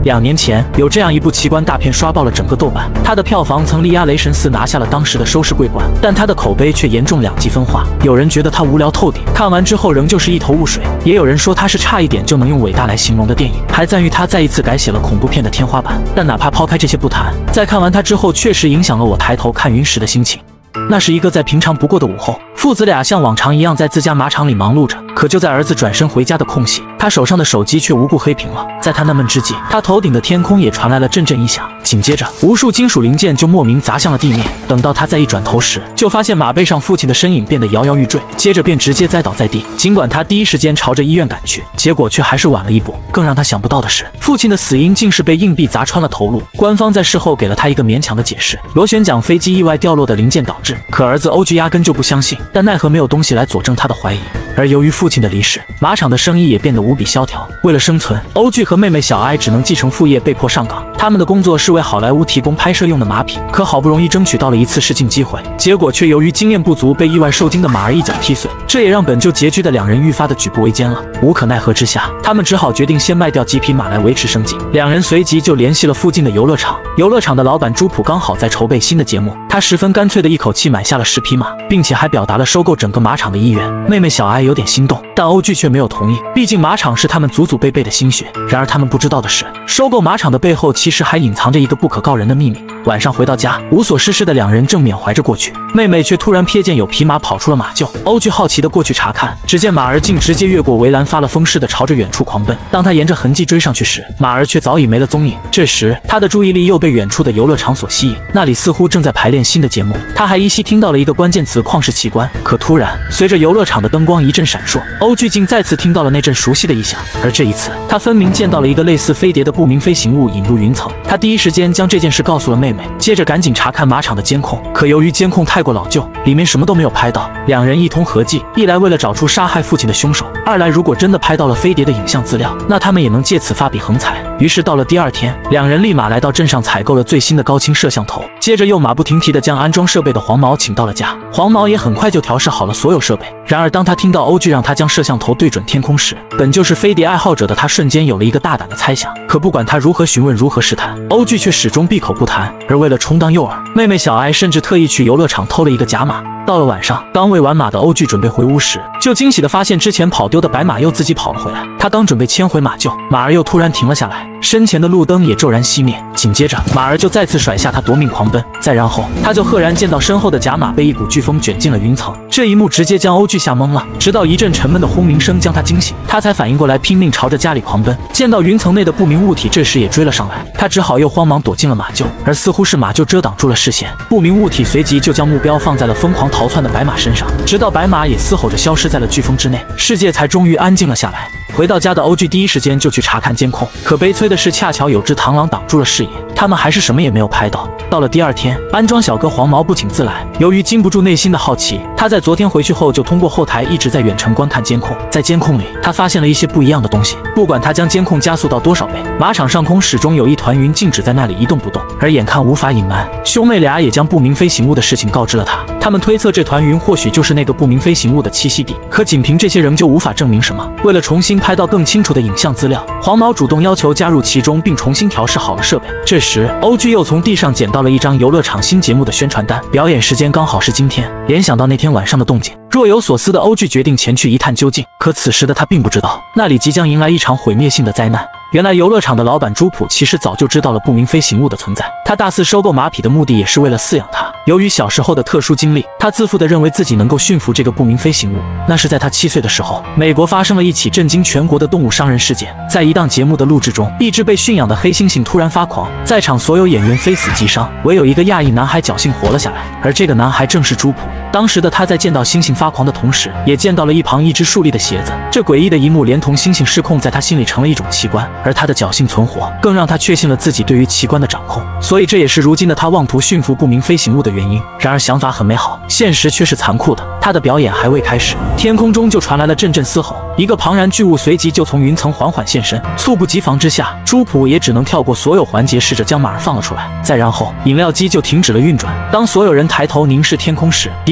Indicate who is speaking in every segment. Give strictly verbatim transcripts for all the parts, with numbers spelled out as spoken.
Speaker 1: 两年前有这样一部奇观大片刷爆了整个豆瓣，它的票房曾力压《雷神四》拿下了当时的收视桂冠，但它的口碑却严重两极分化。有人觉得它无聊透顶，看完之后仍旧是一头雾水；也有人说它是差一点就能用伟大来形容的电影，还赞誉它再一次改写了恐怖片的天花板。但哪怕抛开这些不谈，在看完它之后，确实影响了我抬头看云时的心情。那是一个再平常不过的午后，父子俩像往常一样在自家马场里忙碌着。可就在儿子转身回家的空隙，他手上的手机却无故黑屏了。在他纳闷之际，他头顶的天空也传来了阵阵异响，紧接着无数金属零件就莫名砸向了地面。等到他再一转头时，就发现马背上父亲的身影变得摇摇欲坠，接着便直接栽倒在地。尽管他第一时间朝着医院赶去，结果却还是晚了一步。更让他想不到的是，父亲的死因竟是被硬币砸穿了头颅。官方在事后给了他一个勉强的解释：螺旋桨飞机意外掉落的零件导致。可儿子欧剧压根就不相信，但奈何没有东西来佐证他的怀疑。而由于父亲的离世，马场的生意也变得无比萧条。为了生存，欧剧和妹妹小艾只能继承父业，被迫上岗。他们的工作是为好莱坞提供拍摄用的马匹，可好不容易争取到了一次试镜机会，结果却由于经验不足，被意外受惊的马儿一脚踢碎。这也让本就拮据的两人愈发的举步维艰了。无可奈何之下，他们只好决定先卖掉几匹马来维持生计。两人随即就联系了附近的游乐场，游乐场的老板朱普刚好在筹备新的节目，他十分干脆的一口气买下了十匹马，并且还表达了收购整个马场的意愿。妹妹小艾有点心动，但欧剧却没有同意，毕竟马场是他们祖祖辈辈的心血。然而他们不知道的是，收购马场的背后其实还隐藏着一个不可告人的秘密。晚上回到家，无所事事的两人正缅怀着过去，妹妹却突然瞥见有匹马跑出了马厩。欧剧好奇的过去查看，只见马儿竟直接越过围栏，发了疯似的朝着远处狂奔。当他沿着痕迹追上去时，马儿却早已没了踪影。这时他的注意力又被远处的游乐场所吸引，那里似乎正在排练新的节目。他还依稀听到了一个关键词：旷世奇观。可突然，随着游乐场的灯光一阵闪烁，欧剧竟再次听到了那阵熟悉的异响。而这一次，他分明见到了一个类似飞碟的不明飞行物引入云层。他第一时间将这件事告诉了妹妹，接着赶紧查看马场的监控。可由于监控太过老旧，里面什么都没有拍到。两人一同合计，一来为了找出杀害父亲的凶手，二来如果真的拍到了飞碟的影像资料，那他们也能借此发笔横财。于是到了第二天，两人立马来到镇上采购了最新的高清摄像头，接着又马不停蹄地将安装设备的黄毛请到了家。黄毛也很快就调试好了所有设备。然而当他听到欧剧让他将摄像头对准天空时，本就是飞碟爱好者的他瞬间有了一个大胆的猜想。可不管他如何询问，如何试探，欧剧却始终闭口不谈。而为了充当诱饵，妹妹小艾甚至特意去游乐场偷了一个假马。到了晚上，刚喂完马的欧剧准备回屋时，就惊喜地发现之前跑丢的白马又自己跑了回来。他刚准备牵回马厩，马儿又突然停了下来，身前的路灯也骤然熄灭。紧接着，马儿就再次甩下他夺命狂奔。再然后，他就赫然见到身后的假马被一股飓风卷进了云层。这一幕直接将欧剧吓懵了，直到一阵沉闷的轰鸣声将他惊醒，他才反应过来，拼命朝着家里狂奔。见到云层内的不明物体，这时也追了上来，他只好又慌忙躲进了马厩，而似乎是马厩遮挡住了视线，不明物体随即就将目标放在了疯狂逃窜的白马身上，直到白马也嘶吼着消失在了飓风之内，世界才终于安静了下来。回到家的欧剧第一时间就去查看监控，可悲催的是，恰巧有只螳螂挡住了视野，他们还是什么也没有拍到。到了第二天，安装小哥黄毛不请自来，由于禁不住内心的好奇，他在昨天回去后就通过后台一直在远程观看监控。在监控里，他发现了一些不一样的东西。不管他将监控加速到多少倍，马场上空始终有一团云静止在那里一动不动。而眼看无法隐瞒，兄妹俩也将不明飞行物的事情告知了他。他们推测这团云或许就是那个不明飞行物的栖息地，可仅凭这些仍旧无法证明什么。为了重新拍到更清楚的影像资料，黄毛主动要求加入其中，并重新调试好了设备。这时，欧剧又从地上捡到了一张游乐场新节目的宣传单，表演时间刚好是今天。联想到那天晚上的动静，若有所思的欧剧决定前去一探究竟。可此时的他并不知道，那里即将迎来一场毁灭性的灾难。原来游乐场的老板朱普其实早就知道了不明飞行物的存在，他大肆收购马匹的目的也是为了饲养它。由于小时候的特殊经历，他自负地认为自己能够驯服这个不明飞行物。那是在他七岁的时候，美国发生了一起震惊全国的动物伤人事件。在一档节目的录制中，一只被驯养的黑猩猩突然发狂，在场所有演员非死即伤，唯有一个亚裔男孩侥幸活了下来，而这个男孩正是朱普。当时的他在见到猩猩发狂的同时，也见到了一旁一只竖立的鞋子。这诡异的一幕连同猩猩失控，在他心里成了一种奇观，而他的侥幸存活更让他确信了自己对于奇观的掌控，所以这也是如今的他妄图驯服不明飞行物的原因。然而想法很美好，现实却是残酷的。他的表演还未开始，天空中就传来了阵阵嘶吼，一个庞然巨物随即就从云层缓缓现身。猝不及防之下，朱普也只能跳过所有环节，试着将马儿放了出来。再然后，饮料机就停止了运转。当所有人抬头凝视天空时，的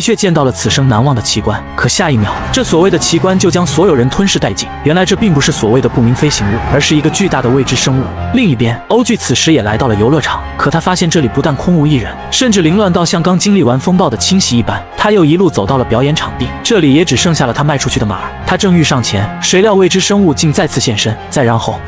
Speaker 1: 确见到了此生难忘的奇观。可下一秒，这所谓的奇观就将所有人吞噬殆尽。原来这并不是所谓的不明飞行物，而是一个巨大的未知生物。另一边，欧剧此时也来到了游乐场，可他发现这里不但空无一人，甚至凌乱到像刚经历完风暴的侵袭一般。他又一路走到了表演场地，这里也只剩下了他卖出去的马儿。他正欲上前，谁料未知生物竟再次现身。再然后，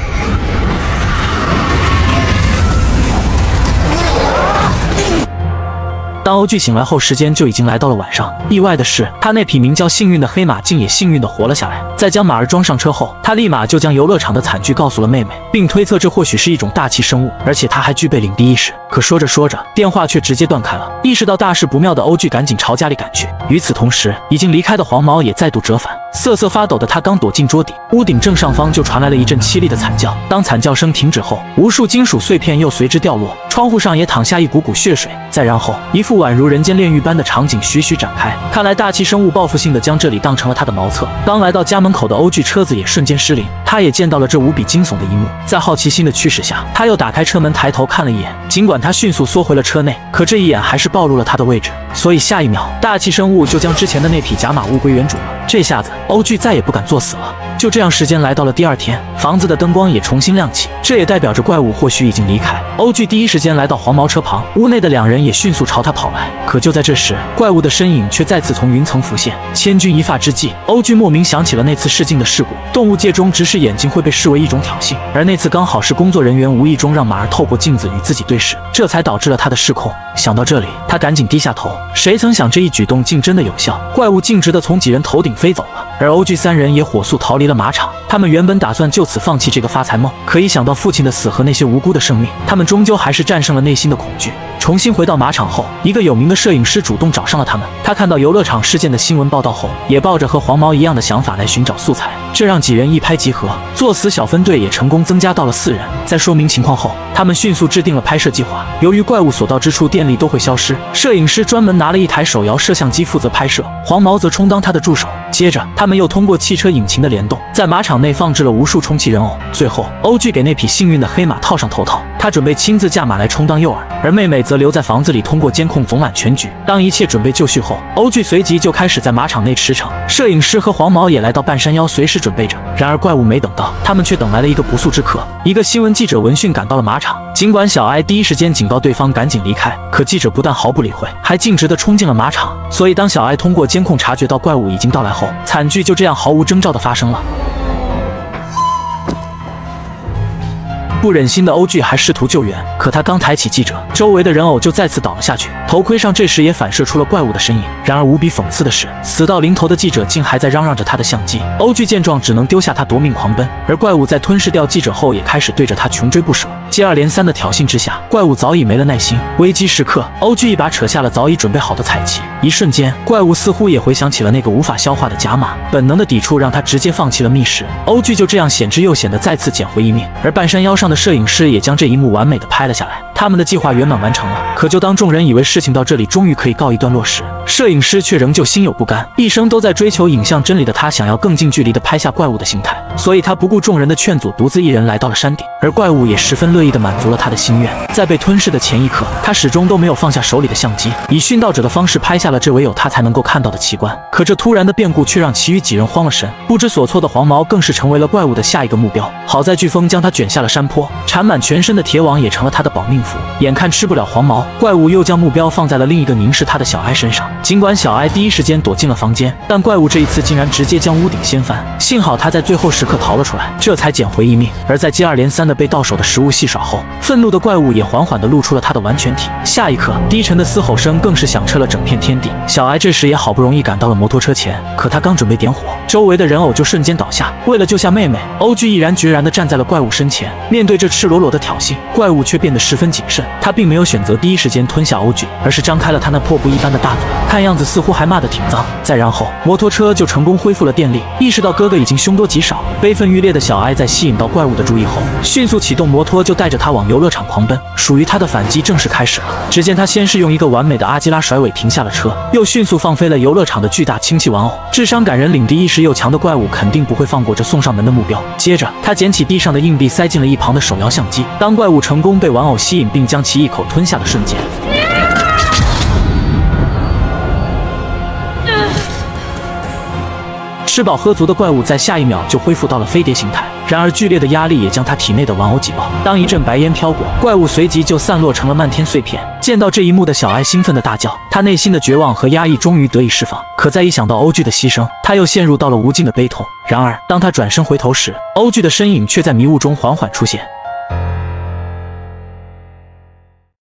Speaker 1: 当欧剧醒来后，时间就已经来到了晚上。意外的是，他那匹名叫幸运的黑马竟也幸运地活了下来。在将马儿装上车后，他立马就将游乐场的惨剧告诉了妹妹，并推测这或许是一种大气生物，而且他还具备领地意识。可说着说着，电话却直接断开了。意识到大事不妙的欧剧赶紧朝家里赶去。与此同时，已经离开的黄毛也再度折返。瑟瑟发抖的他刚躲进桌底，屋顶正上方就传来了一阵凄厉的惨叫。当惨叫声停止后，无数金属碎片又随之掉落，窗户上也淌下一股股血水。再然后，一副宛如人间炼狱般的场景徐徐展开。看来大气生物报复性的将这里当成了他的茅厕。刚来到家门口的欧剧车子也瞬间失灵，他也见到了这无比惊悚的一幕。在好奇心的驱使下，他又打开车门抬头看了一眼。尽管他迅速缩回了车内，可这一眼还是暴露了他的位置。所以下一秒，大气生物就将之前的那匹假马物归原主了。这下子，欧剧再也不敢作死了。就这样，时间来到了第二天，房子的灯光也重新亮起，这也代表着怪物或许已经离开。欧剧第一时间来到黄毛车旁，屋内的两人也迅速朝他跑来。可就在这时，怪物的身影却再次从云层浮现。千钧一发之际，欧剧莫名想起了那次试镜的事故。动物界中直视眼睛会被视为一种挑衅，而那次刚好是工作人员无意中让马儿透过镜子与自己对视，这才导致了他的失控。想到这里，他赶紧低下头。谁曾想这一举动竟真的有效，怪物径直的从几人头顶飞走了，而欧剧三人也火速逃离了马场。他们原本打算就此放弃这个发财梦，可一想到父亲的死和那些无辜的生命，他们终究还是战胜了内心的恐惧。重新回到马场后，一个有名的摄影师主动找上了他们。他看到游乐场事件的新闻报道后，也抱着和黄毛一样的想法来寻找素材，这让几人一拍即合，作死小分队也成功增加到了四人。在说明情况后，他们迅速制定了拍摄计划。由于怪物所到之处电力都会消失，摄影师专门拿了一台手摇摄像机负责拍摄，黄毛则充当他的助手。接着，他们又通过汽车引擎的联动，在马场内放置了无数充气人偶。最后，欧剧给那匹幸运的黑马套上头套，他准备亲自驾马来充当诱饵，而妹妹则留在房子里通过监控总揽全局。当一切准备就绪后，欧剧随即就开始在马场内驰骋，摄影师和黄毛也来到半山腰随时准备着。然而怪物没等到，他们却等来了一个不速之客。一个新闻记者闻讯赶到了马场，尽管小艾第一时间警告对方赶紧离开，可记者不但毫不理会，还径直地冲进了马场。所以当小艾通过监控察觉到怪物已经到来后，惨剧就这样毫无征兆地发生了。不忍心的欧剧还试图救援，可他刚抬起记者，周围的人偶就再次倒了下去。头盔上这时也反射出了怪物的身影。然而无比讽刺的是，死到临头的记者竟还在嚷嚷着他的相机。欧剧见状只能丢下他夺命狂奔，而怪物在吞噬掉记者后也开始对着他穷追不舍。接二连三的挑衅之下，怪物早已没了耐心。危机时刻，欧剧一把扯下了早已准备好的彩旗。一瞬间，怪物似乎也回想起了那个无法消化的假马，本能的抵触让他直接放弃了觅食。欧剧就这样险之又险的再次捡回一命，而半山腰上的摄影师也将这一幕完美的拍了下来。他们的计划圆满完成了。可就当众人以为事情到这里终于可以告一段落时，摄影师却仍旧心有不甘。一生都在追求影像真理的他，想要更近距离的拍下怪物的形态，所以他不顾众人的劝阻，独自一人来到了山顶。而怪物也十分乐意的满足了他的心愿。在被吞噬的前一刻，他始终都没有放下手里的相机，以殉道者的方式拍下了这唯有他才能够看到的奇观。可这突然的变故却让其余几人慌了神，不知所措的黄毛更是成为了怪物的下一个目标。好在飓风将他卷下了山坡，缠满全身的铁网也成了他的保命符。眼看吃不了黄毛，怪物又将目标放在了另一个凝视他的小艾身上。尽管小艾第一时间躲进了房间，但怪物这一次竟然直接将屋顶掀翻。幸好他在最后时刻逃了出来，这才捡回一命。而在接二连三的被到手的食物戏耍后，愤怒的怪物也缓缓地露出了他的完全体。下一刻，低沉的嘶吼声更是响彻了整片天地。小艾这时也好不容易赶到了摩托车前，可他刚准备点火，周围的人偶就瞬间倒下。为了救下妹妹，欧剧毅然决然地站在了怪物身前。面对这赤裸裸的挑衅，怪物却变得十分谨慎。他并没有选择第一时间吞下欧剧，而是张开了他那破布一般的大嘴，看样子似乎还骂得挺脏。再然后，摩托车就成功恢复了电力。意识到哥哥已经凶多吉少，悲愤欲裂的小艾在吸引到怪物的注意后，迅速启动摩托，就带着他往游乐场狂奔。属于他的反击正式开始了。只见他先是用一个完美的阿基拉甩尾停下了车，又迅速放飞了游乐场的巨大氢气玩偶。智商感人、领地意识又强的怪物肯定不会放过这送上门的目标。接着，他捡起地上的硬币，塞进了一旁的手摇相机。当怪物成功被玩偶吸引并将其一口吞下的瞬间， 吃饱喝足的怪物在下一秒就恢复到了飞碟形态，然而剧烈的压力也将他体内的玩偶挤爆。当一阵白烟飘过，怪物随即就散落成了漫天碎片。见到这一幕的小艾兴奋的大叫，他内心的绝望和压抑终于得以释放。可再一想到欧剧的牺牲，他又陷入到了无尽的悲痛。然而当他转身回头时，欧剧的身影却在迷雾中缓缓出现。